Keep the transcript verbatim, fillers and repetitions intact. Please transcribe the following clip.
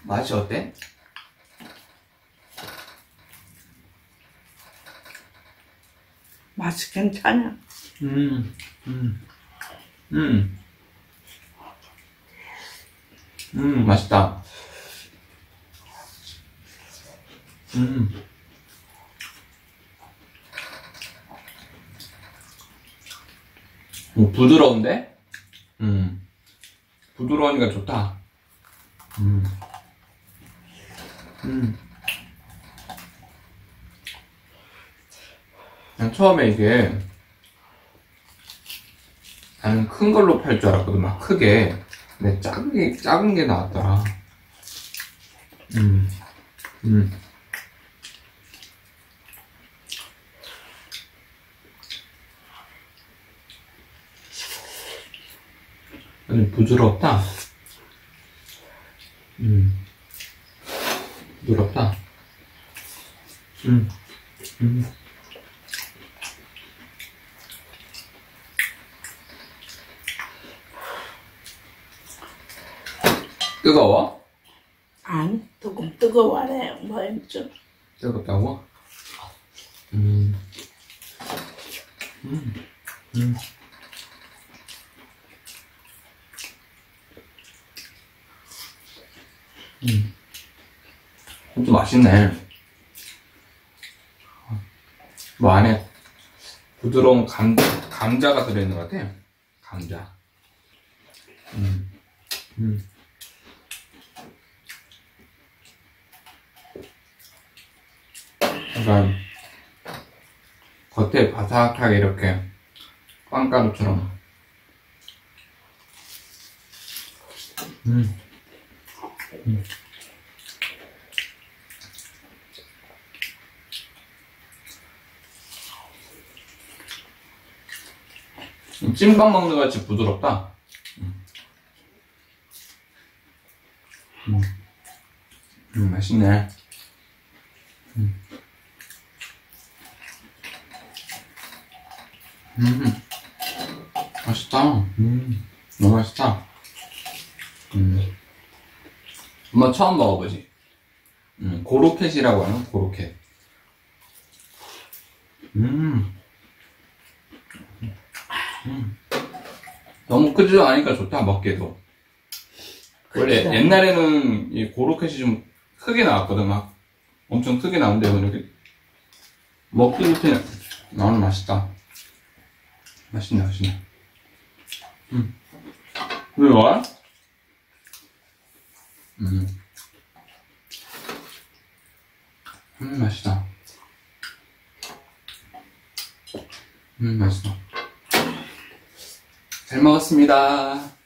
맛이 어때? 맛이 괜찮아. 음, 음, 음, 음, 맛있다. 음, 음, 부드러운데? 음, 부드러우니까 좋다. 음, 음. 난 처음에 이게 나는 큰 걸로 팔 줄 알았거든. 막 크게. 근데 작은 게, 작은 게 나왔더라. 음, 음. 아니, 부드럽다. 음, 부드럽다. 음, 음. 뜨거워? 아니, 조금 뜨거워래. 뭐, 좀. 뜨겁다고? 음, 음, 음. 음. 좀 맛있네. 뭐 안에 부드러운 감, 감자가 들어있는 것 같아. 감자. 음, 음. 약간 겉에 바삭하게 이렇게 빵가루처럼. 음. 음. 찐밥 먹는 것 같이 부드럽다. 음. 음. 음, 맛있네. 음. 음. 맛있다. 음. 너무 맛있다. 음. 엄마 처음 먹어보지? 음. 고로켓이라고 하는 고로켓. 음. 음. 너무 크지도 않으니까 좋다, 먹기도. 원래 그치다. 옛날에는 이 고로켓이 좀 크게 나왔거든. 막 엄청 크게 나오는데 이렇게 먹기 좋게 나오는 맛있다. 맛있네, 맛있네. 음. 왜 와? 음. 음, 맛있다. 음, 맛있어. 잘 먹었습니다.